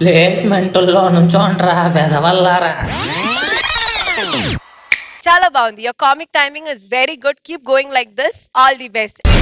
ప్లేస్మెంట్లో నుంచోండ్రా వెదవల్లారా. చాలా బాగుంది. Your comic timing is very good. Keep going like this. All the best.